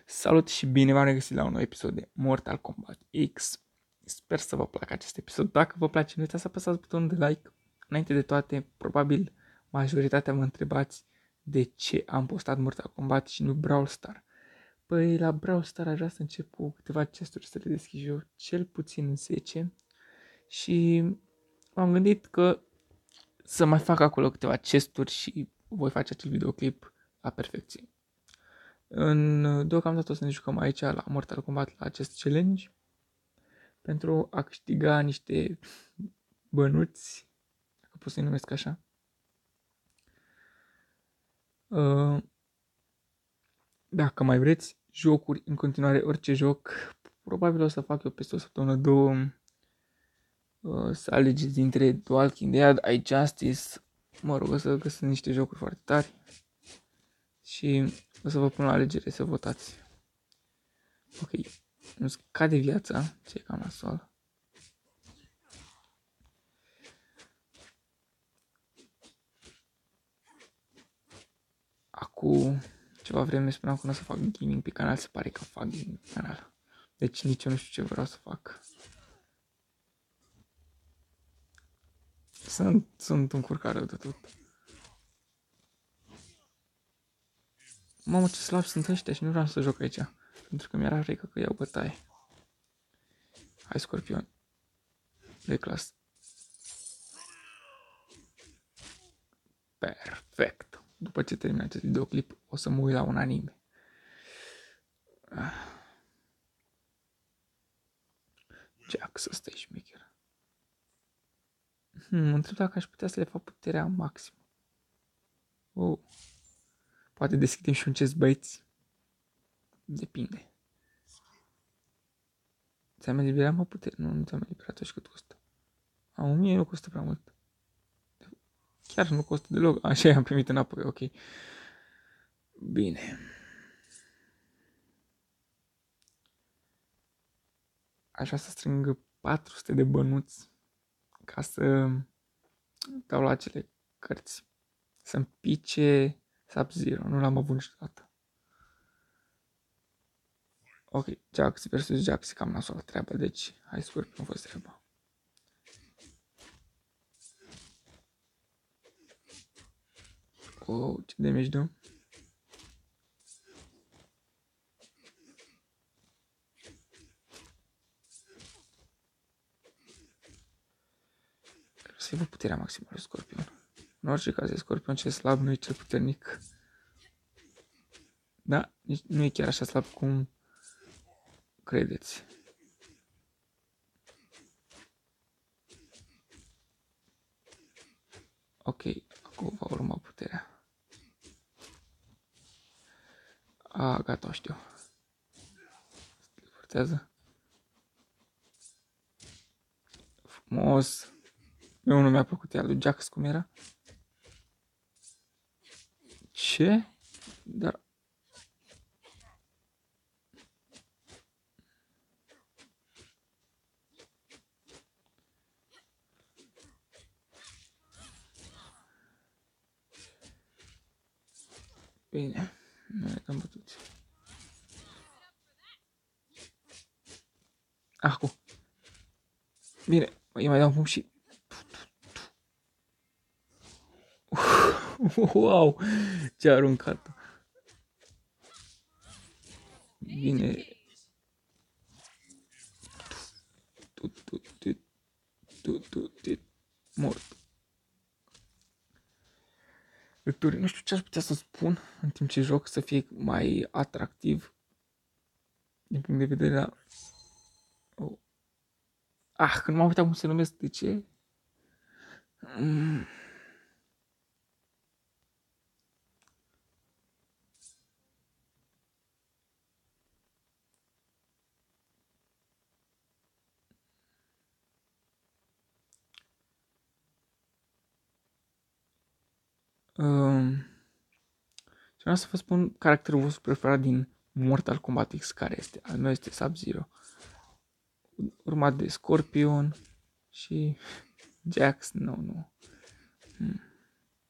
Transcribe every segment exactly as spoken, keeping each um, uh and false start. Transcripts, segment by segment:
Salut și bine v-am regăsit la un nou episod de Mortal Kombat X. Sper să vă placă acest episod. Dacă vă place, nu uitați să apăsați butonul de like. Înainte de toate, probabil majoritatea vă întrebați de ce am postat Mortal Kombat și nu Brawl Stars. Păi la Brawl Stars aș vrea să încep cu câteva chesturi să le deschid eu, cel puțin zece. Și m-am gândit că să mai fac acolo câteva chesturi și voi face acel videoclip la perfecție. În, deocamdată o să ne jucăm aici la Mortal Kombat la acest challenge pentru a câștiga niște bănuți, dacă pot să-i numesc așa. Uh, dacă mai vreți jocuri, în continuare orice joc, probabil o să fac eu peste o săptămână, două, uh, să alegeți dintre The Walking Dead, iJustice, mă rog, o să găsesc niște jocuri foarte tari și o să vă pun la alegere să votați. Ok, îmi scade viața, ce e cam nasol. Acum ceva vreme spuneam că nu o să fac gaming pe canal, se pare că fac gaming pe canal. Deci nici eu nu știu ce vreau să fac. Sunt, sunt încurcat rău de tot. Mamă, ce slabi sunt ăștia și nu vreau să joc aici. Pentru că mi-era frică că iau bătaie. Hai, Scorpion. De clasă. Perfect. După ce termin acest videoclip, o să mă uit la un anime. Jax, ăsta e șmecher. Hmm, mă întreb dacă aș putea să le fac puterea maximă. Oh. Poate deschidem și un chest, băieți. Depinde. Ți-am eliberat, mă, putere? Nu, nu ți-am eliberat-o și cât costă. A, o mie nu costă prea mult. Chiar nu costă deloc. Așa i-am primit înapoi, ok. Bine. Aș vrea să strâng patru sute de bănuți ca să dau la acele cărți. Să-mi pice Sub-Zero. Nu l-am avut niciodată. Ok, Jax versus Jax, cam nasoală treabă, deci hai scurt, nu fost treaba. Oh, ce damage dă? Să-i văd puterea maximă lui Scorpion. În orice caz e Scorpion cel slab, nu e cel puternic. Da, nici, nu e chiar așa slab cum credeți. Ok, acum va urma puterea. A, gata, o știu. Forțează. Frumos. Eu nu mi-a plăcut ea lui Jax cum era. Ce? Dar... Bine, nu ne am bătut. Acum. Bine, îi mai dau un punct și... Wow, ce a aruncat. Bine. Tu, tu, tu, tu, tu, tu, mort. Lecturi, nu știu ce aș putea să spun în timp ce joc să fie mai atractiv din punct de vedere la... Oh. Ah, când m-am uitat cum se numesc, de ce? Mm. Um. Și vreau să vă spun caracterul vostru preferat din Mortal Kombat X, care este. Al meu este Sub-Zero. Urmat de Scorpion și Jax, nu, nu. Hmm.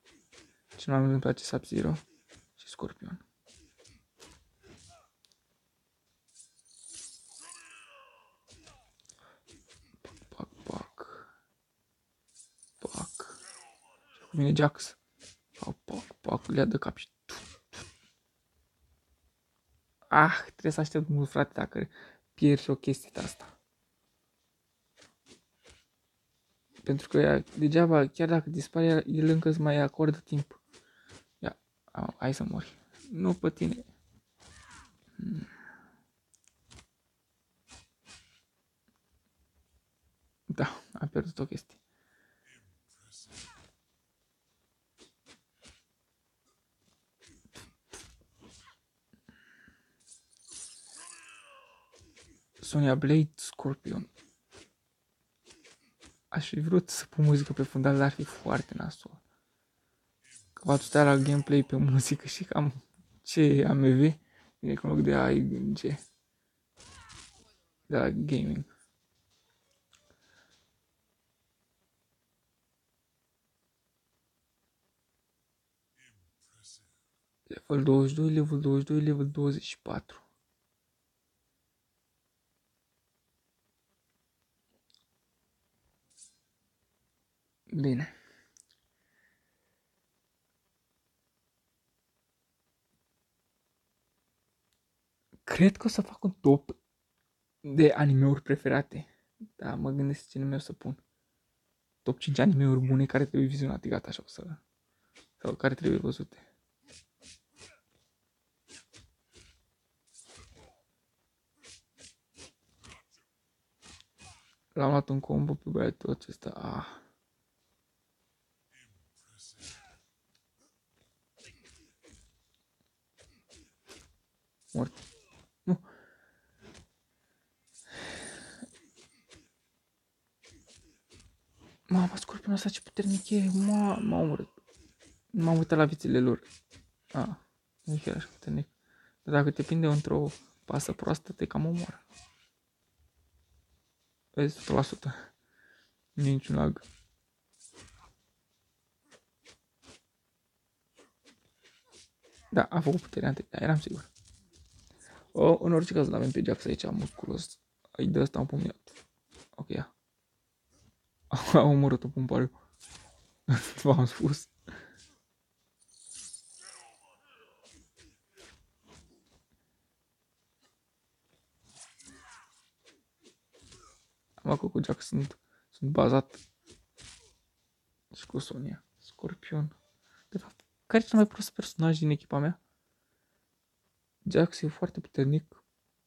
Cel mai mult îmi place Sub-Zero și Scorpion. Vine Jax. Pac, pac, pac, le-a de cap și... Ah, trebuie să aștept mult, frate, dacă pierzi o chestie de asta. Pentru că ea, degeaba, chiar dacă dispare, el încă îți mai acordă timp. Ia, a, hai să mori. Nu pe tine. Hmm. Da, am pierdut o chestie. Sonya Blade Scorpion. Aș fi vrut să pun muzică pe fundal, dar ar fi foarte nasol. Că v-ați stai la gameplay pe muzică și cam ce A M V, bine că în loc de A I G de la gaming. Level douăzeci și doi, level douăzeci și doi, level douăzeci și patru. Bine. Cred că o să fac un top de anime-uri preferate. Da, mă gândesc ce nume o să pun. Top cinci anime-uri bune care trebuie vizionate, gata, așa o să... Sau care trebuie văzute. L-am luat un combo pe băiatul acesta. Ah. Mort. Nu. Mama, scorpionul ăsta ce puternic e. Ma, m-a omorât. M-am uitat la vițele lor. Ah, nu e chiar așa puternic. Dar dacă te prinde într-o pasă proastă, te cam omoară. Vezi, o sută la sută. Nu e niciun lag. Da, a făcut puterea întâi, da, eram sigur. O, în orice caz, l-avem pe Jax aici, musculos. Îi dă ăsta un pumnat. Ok, ia. A omorât-o pumpariu. V-am spus. Am cu Jax sunt, sunt bazat. Și cu Sonia. Scorpion. De fapt, care e cel mai prost personaj din echipa mea? Jax e foarte puternic.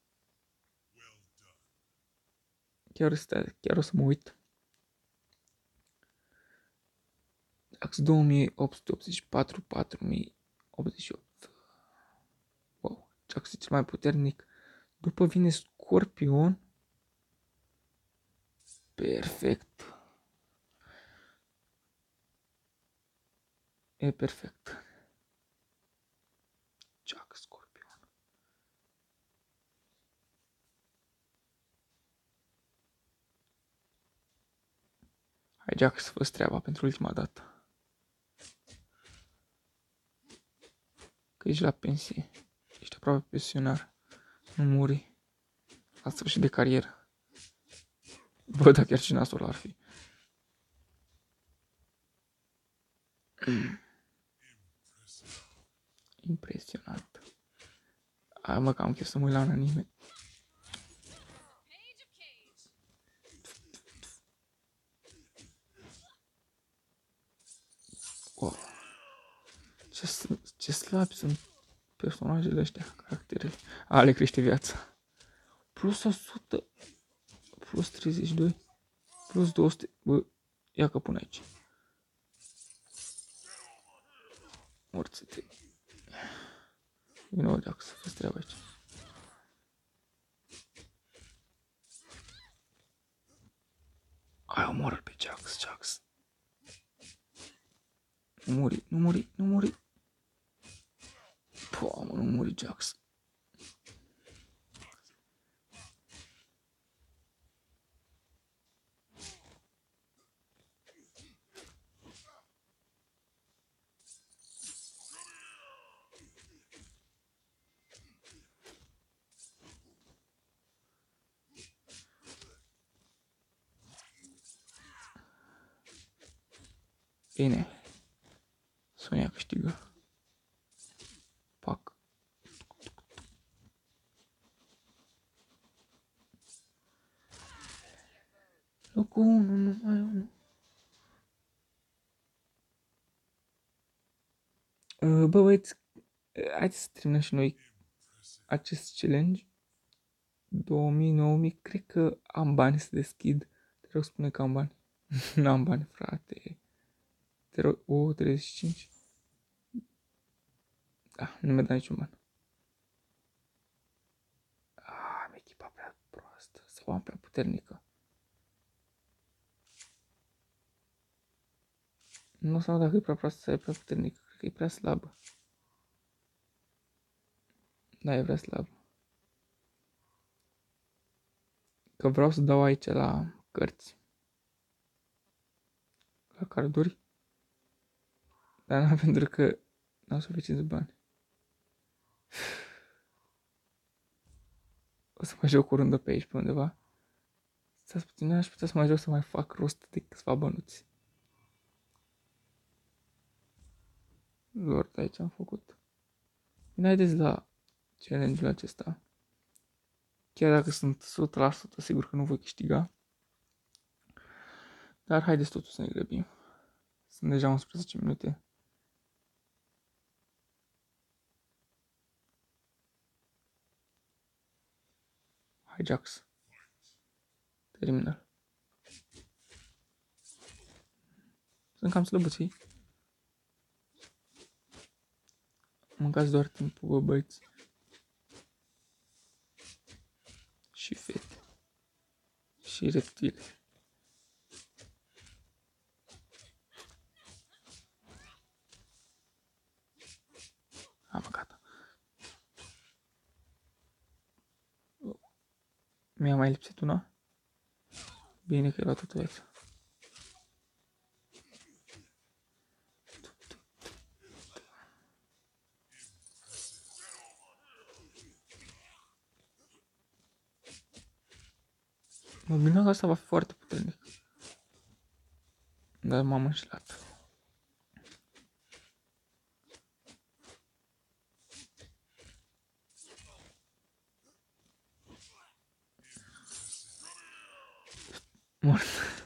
Chiar, stai, chiar o să mă uit. Jax două mii opt sute optzeci și patru, patru mii optzeci și opt. Wow, Jax e cel mai puternic. După vine Scorpion. Perfect. E perfect. Jax, Scorpion. Hai, Jax, fă-ți treaba pentru ultima dată. Că ești la pensie. Ești aproape pensionar. Nu muri. La sfârșit de carieră. Bă, dar chiar și nasul ar fi. Impresionant. Hai mă, că am chef să mă uit la un anime. Wow. Ce, ce slabi sunt personajele ăștia, caracterele. A, le crește viața. Plus o sută. Plus treizeci și doi. Plus două sute. Bă, ia că pun aici. Morți-te. Vino, Jax, să fă treaba aici. Hai, omoră-l pe Jax, Jax. Nu muri, nu muri, nu muri. Pă, mă, nu muri, Jax. Bine. Sonia câștigă. Pac. Locul unu, numai unu. Bă, băieți, haideți să terminăm și noi acest challenge. două mii, nouă mii, cred că am bani să deschid. Te rog, spune că am bani. N-am bani, frate. Te rog, o, treizeci și cinci. Da, nu mi-a dat niciun ban. Ah, am echipa prea proastă. Sau am prea puternică. Nu știu dacă e prea proastă sau e prea puternică. Cred că e prea slabă. Da, e prea slabă. Că vreau să dau aici la cărți. La carduri. Dar nu pentru că n-au suficienți bani. O să mai joc o rundă pe aici, pe undeva. Stați puțin, aș putea să mai joc să mai fac rost de câțiva bănuți. Lord, aici am făcut. Bine, haideți la challenge-ul acesta. Chiar dacă sunt o sută la sută sigur că nu voi câștiga. Dar haideți totuși să ne grăbim. Sunt deja unsprezece minute. Hai, Jax. Terminal. Sunt cam slăbuții. Mâncați doar timpul, bă, băieți. Și fete. Și reptile. Am gata. Mi-a mai lipsit una. Bine că ai luat toată viața. Mă gândeam că asta va fi foarte puternic. Dar m-am înșelat. Mort.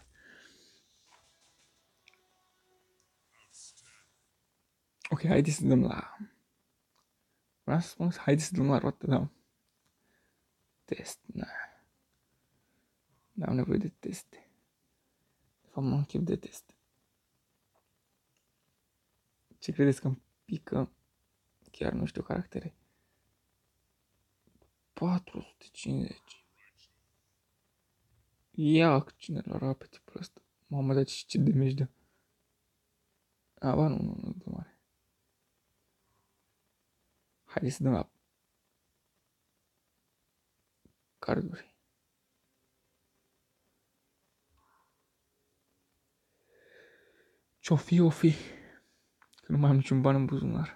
Ok, haideți să dăm la... Vreau să spun, haideți să dăm la roată, da. Test, na. N-am nevoie de teste. De fapt, mă închip de teste. Ce credeți că îmi pică? Chiar nu știu caractere. patru sute cincizeci. Ia, cine l-a luat pe tipul ăsta? Mamă, dar ce damage dă. A, ba, nu, nu, nu, nu mare. Haideți să dăm la carduri. Ce-o fi, o fi. Că nu mai am niciun ban în buzunar.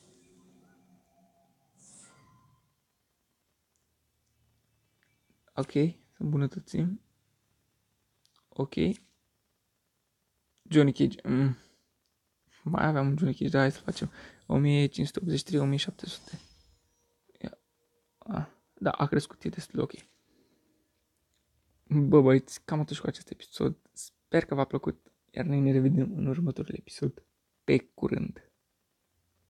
Ok, să îmbunătățim. Ok. Johnny Cage. Mm. Mai aveam un Johnny Cage, dar hai să facem. o mie cinci sute optzeci și trei, o mie șapte sute. Ah, da, a crescut, e destul de ok. Bă, băieți, cam atât cu acest episod. Sper că v-a plăcut, iar noi ne revedem în următorul episod. Pe curând!